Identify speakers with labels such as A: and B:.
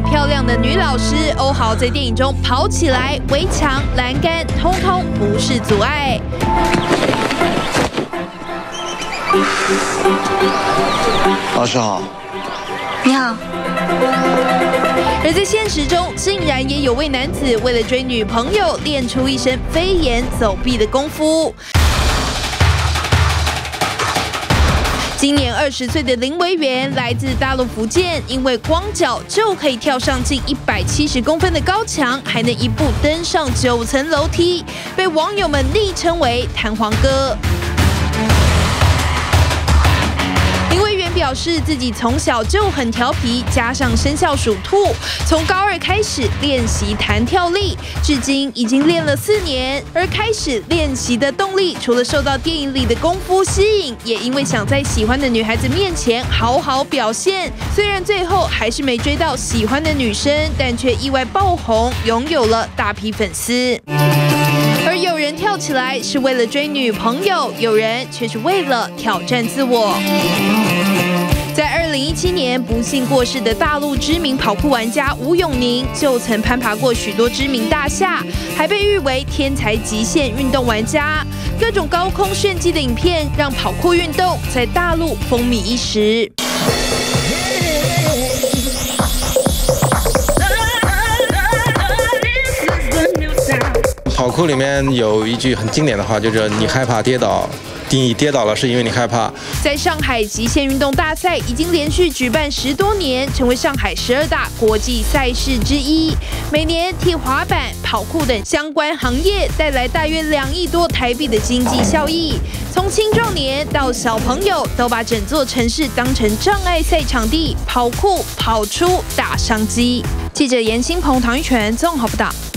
A: 漂亮的女老师欧豪在电影中跑起来，围墙、栏杆通通不是阻碍。
B: 老师好。
C: 你好。
A: 而在现实中，竟然也有位男子为了追女朋友，练出一身飞檐走壁的功夫。今年20岁的林维元来自大陆福建，因为光脚就可以跳上近170公分的高墙，还能一步登上9层楼梯，被网友们昵称为“弹簧哥”。林维元表示，自己从小就很调皮，加上生肖属兔，从高2开始练习弹跳力，至今已经练了4年。而开始练习的动力，除了受到电影里的功夫吸引，也因为想在喜欢的女孩子面前好好表现。虽然最后还是没追到喜欢的女生，但却意外爆红，拥有了大批粉丝。而有人跳起来是为了追女朋友，有人却是为了挑战自我。在2017年不幸过世的大陆知名跑酷玩家吴永宁，就曾攀爬过许多知名大厦，还被誉为天才极限运动玩家。各种高空炫技的影片，让跑酷运动在大陆风靡一时。
D: 跑酷里面有一句很经典的话，就是你害怕跌倒，你跌倒了是因为你害怕。
A: 在上海极限运动大赛已经连续举办10多年，成为上海12大国际赛事之一，每年替滑板、跑酷等相关行业带来大约2亿多台币的经济效益。从青壮年到小朋友，都把整座城市当成障碍赛场地，跑酷跑出大商机。记者严新鹏、唐玉泉综合报道。